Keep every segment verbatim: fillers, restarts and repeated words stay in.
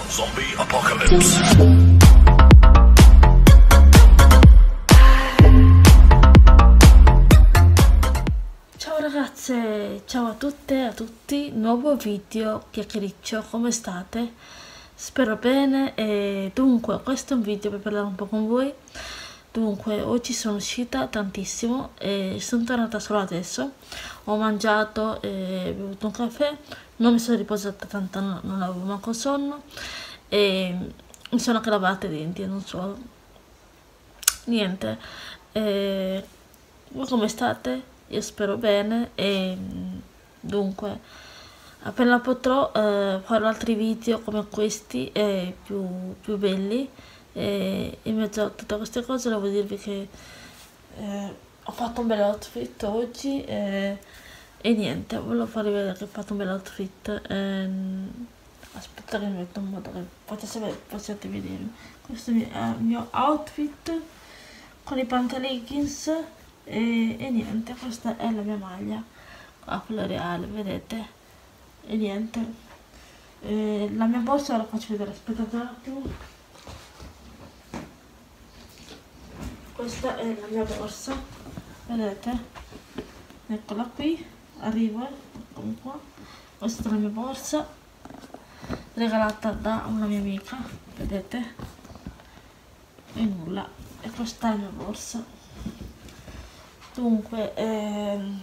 Zombie Apocalypse. Ciao ragazze, ciao a tutte e a tutti, nuovo video chiacchiericcio, come state? Spero bene. E dunque questo è un video per parlare un po' con voi. Dunque oggi sono uscita tantissimo e sono tornata solo adesso, ho mangiato e bevuto un caffè, non mi sono riposata tanto, no, non avevo manco sonno e mi sono anche lavata i denti, non so, niente. E voi come state? Io spero bene e dunque appena potrò eh, farò altri video come questi e più, più belli. E in mezzo a tutte queste cose devo dirvi che eh, ho fatto un bel outfit oggi e, e niente, volevo farvi vedere che ho fatto un bel outfit. ehm, aspetta che mi metto in modo che possiate, possiate vedermi. Questo è il mio, è il mio outfit con i pantaleggings e, e niente, questa è la mia maglia a floreale, vedete? E niente, e la mia borsa ve la faccio vedere, aspettate un attimo. Questa è la mia borsa, vedete? Eccola qui, arrivo, eccomi qua. Questa è la mia borsa, regalata da una mia amica, vedete? E nulla, e questa è la mia borsa. Dunque, ehm,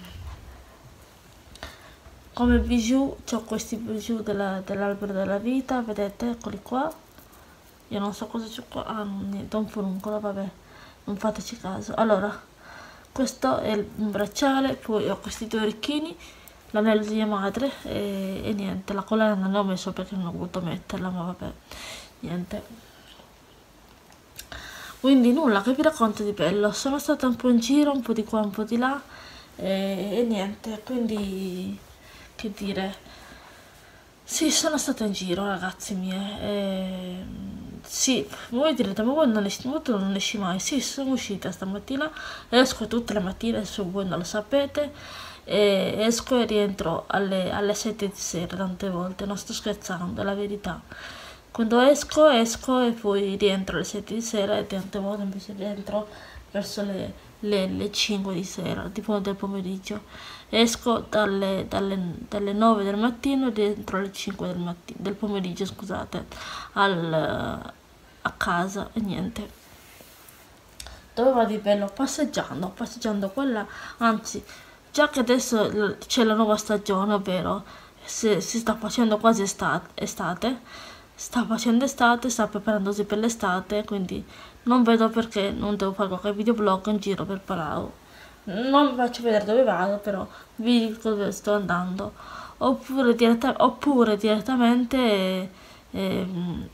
come bijou, ho questi bijou dell'albero della vita, vedete? Eccoli qua. Io non so cosa c'ho qua, ah, niente, un furuncolo, vabbè. Non fateci caso. Allora, questo è il bracciale, poi ho questi due orecchini, l'anello di mia madre e, e niente, la collana non l'ho messo perché non ho voluto metterla, ma vabbè, niente. Quindi nulla, che vi racconto di bello? Sono stata un po' in giro, un po' di qua, un po' di là e, e niente, quindi che dire. Sì, sono stata in giro, ragazzi miei. E... sì, voi direte, ma voi non esci, ma tu non esci mai? Sì, sono uscita stamattina, esco tutte le mattine, se voi non lo sapete, e esco e rientro alle, alle sette di sera tante volte, non sto scherzando, è la verità. Quando esco, esco e poi rientro alle sette di sera e tante volte invece rientro verso le, le, le cinque di sera, tipo del pomeriggio. Esco dalle, dalle, dalle nove del mattino e rientro alle cinque del, mattino, del pomeriggio, scusate, al, a casa e niente. Dove vado di bello? Passeggiando, passeggiando quella, anzi, già che adesso c'è la nuova stagione, ovvero si, si sta facendo quasi estate, estate, sta facendo estate, sta preparandosi per l'estate, quindi non vedo perché non devo fare qualche videoblog in giro per Palau. Non vi faccio vedere dove vado, però vi dico dove sto andando. Oppure, diretta, oppure direttamente eh, eh,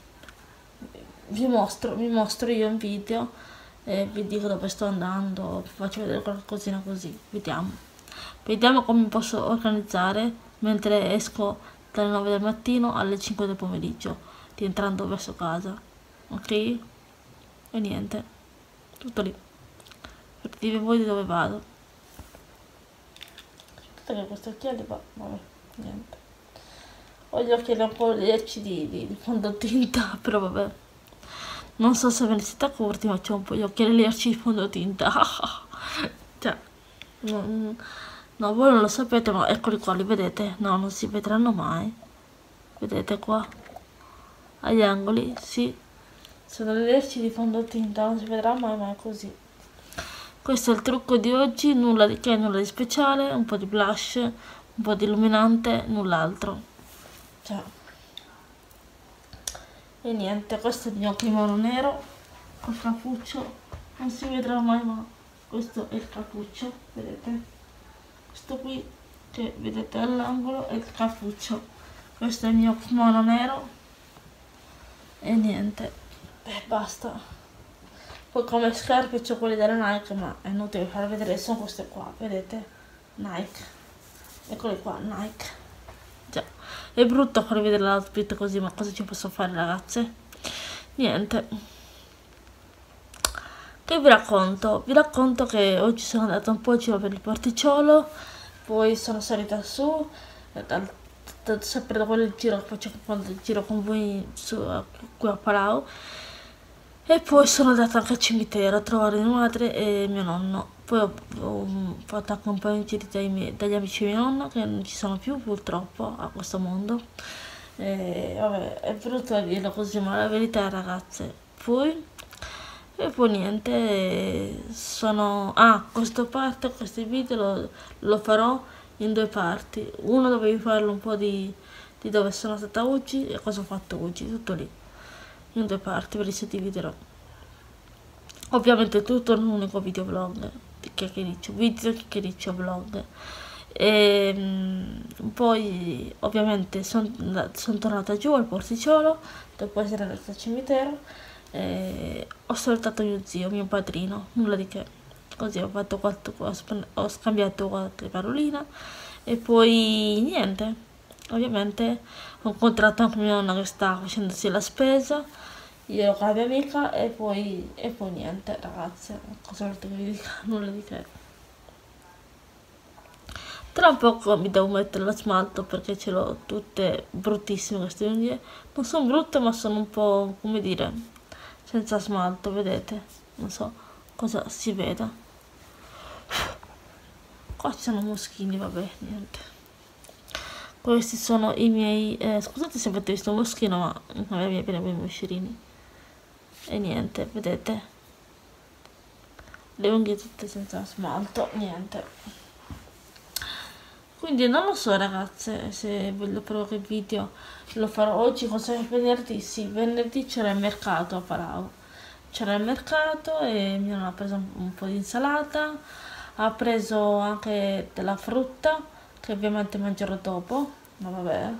vi mostro, vi mostro io in video e vi dico dove sto andando, vi faccio vedere qualcosina così. Vediamo. Vediamo come mi posso organizzare mentre esco dalle nove del mattino alle cinque del pomeriggio, rientrando verso casa. Ok? E niente. Tutto lì. Per dire voi di dove vado. Aspetta che questi occhiali va, vabbè, niente. Ho gli occhiali un po' lecci di, di, di fondotinta, però vabbè. Non so se ve ne siete accorti, ma c'ho un po' gli occhiali lecci di fondotinta. Cioè, no, no, voi non lo sapete, ma eccoli qua, li vedete? No, non si vedranno mai. Vedete qua? Agli angoli, sì. Sono le lecci di fondotinta, non si vedrà mai, ma è così. Questo è il trucco di oggi, nulla di che, nulla di speciale, un po' di blush, un po' di illuminante, null'altro. Cioè. E niente, questo è il mio kimono nero, col cappuccio, non si vedrà mai ma questo è il cappuccio, vedete? Questo qui che vedete all'angolo è il cappuccio, questo è il mio kimono nero e niente, e basta. Poi come scarpe c'ho quelle della Nike, ma è inutile far vedere, sono queste qua, vedete? Nike. Eccole qua, Nike. Già, è brutto far vedere l'outfit così, ma cosa ci posso fare, ragazze? Niente. Che vi racconto? Vi racconto che oggi sono andata un po' in giro per il porticciolo, poi sono salita su, dal sempre da quel giro che faccio quando giro con voi su, qui a Palau. E poi sono andata anche al cimitero a trovare mia madre e mio nonno. Poi ho, ho fatto anche un paio di giri dai miei, dagli amici di mio nonno che non ci sono più purtroppo a questo mondo. E vabbè, è brutto da dirlo così, ma la verità ragazze, poi e poi niente, sono... Ah, questo parte, questo video lo, lo farò in due parti. Uno dove vi parlo un po' di, di dove sono stata oggi e cosa ho fatto oggi, tutto lì. In due parti ve li suddividerò. Ovviamente tutto in un unico video vlog di chiacchiericcio, video chiacchiericcio vlog. E mh, poi ovviamente sono son tornata giù al porticciolo dopo essere andata al cimitero. E ho salutato mio zio, mio padrino, nulla di che. Così ho fatto qualche, ho scambiato qualche parolina e poi niente. Ovviamente ho incontrato anche mia nonna che stava facendosi la spesa, io con la mia amica e poi, e poi niente ragazze, cosa volete che vi dica, nulla di che. Tra un poco mi devo mettere lo smalto perché ce l'ho tutte bruttissime queste unghie. Non sono brutte ma sono un po', come dire, senza smalto, vedete? Non so cosa si veda. Qua ci sono moschini, vabbè, niente. Questi sono i miei... Eh, scusate se avete visto un moschino, ma a me viene bene i miei moscerini. E niente, vedete? Le unghie tutte senza smalto, niente. Quindi non lo so ragazze, se voglio provare il video lo farò oggi, cosa è venerdì? Sì, venerdì c'era il mercato a Palau. C'era il mercato e mi hanno preso un, un po' di insalata, ha preso anche della frutta, che ovviamente mangerò dopo, ma vabbè.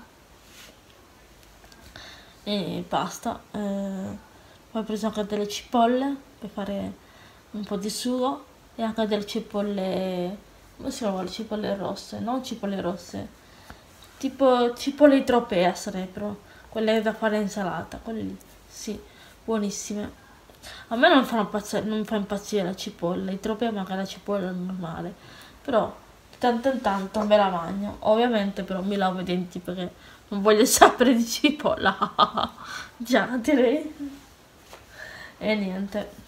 E basta. Eh, poi ho preso anche delle cipolle per fare un po' di sugo e anche delle cipolle... come si chiamano le cipolle rosse? Non cipolle rosse, tipo cipolle idropea sarebbero, quelle da fare insalata, quelle lì, sì, buonissime. A me non fanno impazzire, non fa impazzire la cipolla idropea, magari la cipolla normale, però di tanto in tanto me la mangio. Ovviamente però mi lavo i denti perché non voglio sapere di cipolla. Già, direi. E niente.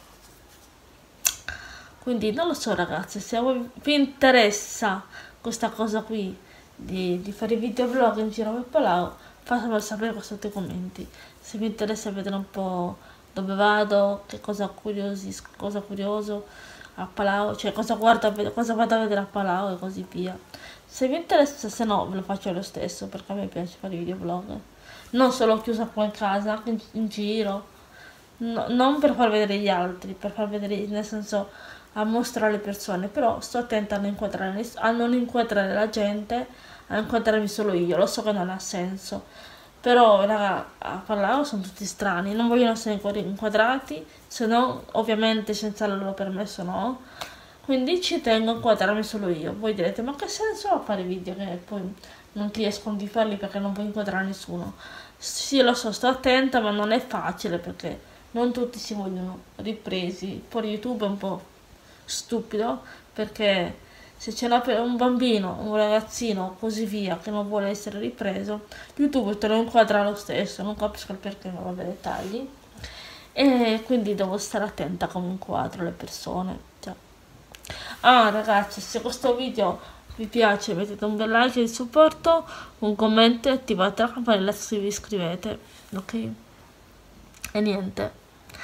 Quindi non lo so ragazzi, se a voi vi interessa questa cosa qui di, di fare video vlog in giro per Palau, fatemelo sapere qua sotto i commenti. Se vi interessa vedere un po' dove vado, che cosa curiosi, cosa curioso a Palau, cioè cosa guardo, cosa vado a vedere a Palau e così via. Se vi interessa, se no ve lo faccio lo stesso perché a me piace fare video vlog. Non solo chiusa qua in casa, anche in, in giro. No, non per far vedere gli altri, per far vedere, nel senso, a mostrare alle persone, però sto attenta a non inquadrare, a non inquadrare la gente, a inquadrarmi solo io. Lo so che non ha senso, però raga, a parlare sono tutti strani, non vogliono essere inquadrati, se no ovviamente senza il loro permesso no, quindi ci tengo a inquadrarmi solo io. Voi direte ma che senso ha fare video che poi non ti riescono di farli perché non puoi inquadrare nessuno? Sì, lo so, sto attenta, ma non è facile perché non tutti si vogliono ripresi. Poi YouTube è un po' stupido perché se c'è un bambino, un ragazzino così via che non vuole essere ripreso, YouTube te lo inquadra lo stesso, non capisco il perché, ma vabbè, dettagli. E quindi devo stare attenta come inquadro le persone, cioè. Ah ragazzi, se questo video vi piace mettete un bel like di supporto, un commento e attivate la campanella se vi iscrivete, ok? E niente,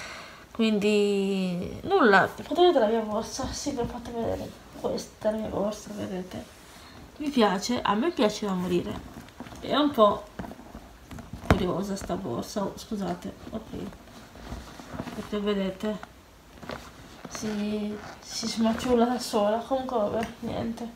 quindi nulla, potete vedere la mia borsa? Sì, vi ho fatto vedere, questa è la mia borsa, vedete? Mi piace, a me piace da morire, è un po' curiosa sta borsa, oh, scusate, ok, perché vedete, si, si smaciula da sola, comunque vabbè, niente.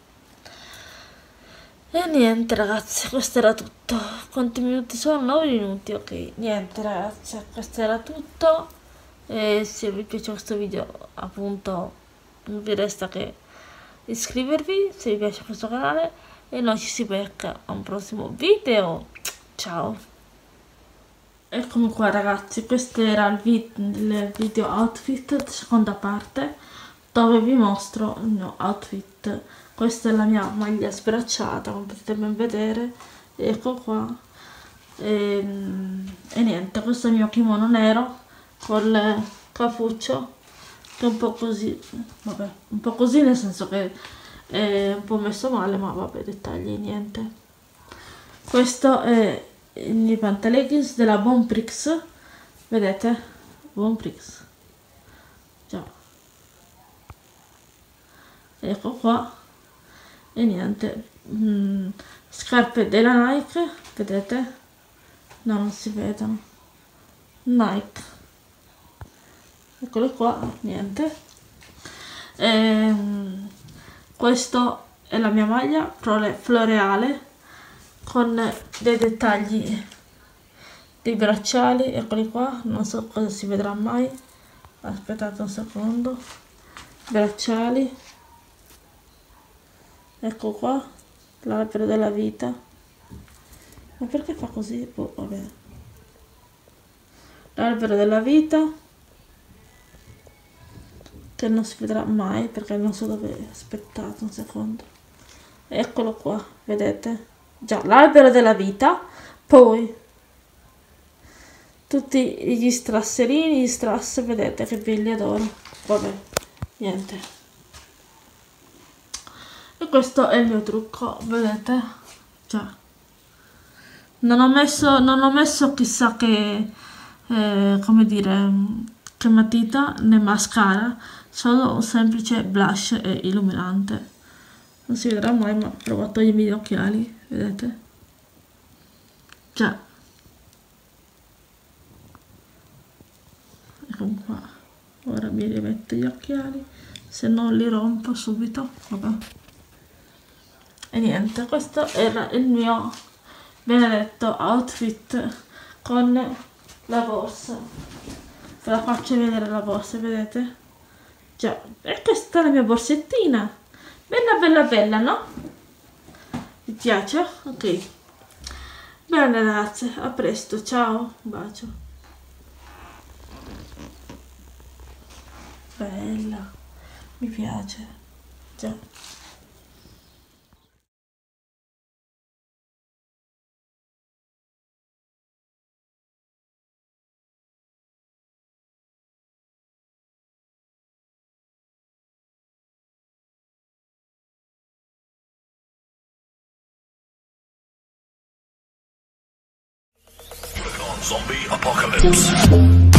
E niente ragazzi, questo era tutto. Quanti minuti sono? nove minuti, ok. Niente ragazzi, questo era tutto. E se vi piace questo video, appunto, non vi resta che iscrivervi se vi piace questo canale. E noi ci si becca a un prossimo video. Ciao. Eccomi qua ragazzi, questo era il, vid il video outfit, seconda parte, dove vi mostro il mio outfit. Questa è la mia maglia sbracciata, come potete ben vedere, ecco qua. E, e niente, questo è il mio kimono nero col cappuccio, che è un po' così, vabbè, un po' così nel senso che è un po' messo male, ma vabbè, dettagli, niente. Questo è il mio pantaleggings della Bonprix, vedete? Bonprix, già, ecco qua. E niente, mm, scarpe della Nike, vedete? No, non si vedono. Nike, eccole qua, niente. Ehm, questo è la mia maglia flore- floreale con dei dettagli dei bracciali, eccoli qua, non so cosa si vedrà mai, aspettate un secondo, bracciali, ecco qua, l'albero della vita, ma perché fa così? Boh, vabbè. L'albero della vita, che non si vedrà mai perché non so dove, aspettate un secondo, eccolo qua, vedete? Già, l'albero della vita, poi tutti gli strasserini, gli strass, vedete che belli, adoro, vabbè, niente. E questo è il mio trucco, vedete? Già. Non ho messo, non ho messo chissà che, eh, come dire, che matita né mascara, solo un semplice blush e illuminante. Non si vedrà mai, ma provo a togliermi gli occhiali, vedete? Già. Ecco qua. Ora mi rimetto gli occhiali, se no li rompo subito, vabbè. E niente, questo era il mio benedetto outfit con la borsa. Ve la faccio vedere la borsa, vedete? Già, e questa è la mia borsettina. Bella bella bella, no? Vi piace? Ok. Bene ragazze, a presto, ciao, un bacio. Bella, mi piace. Già. Zombie apocalypse.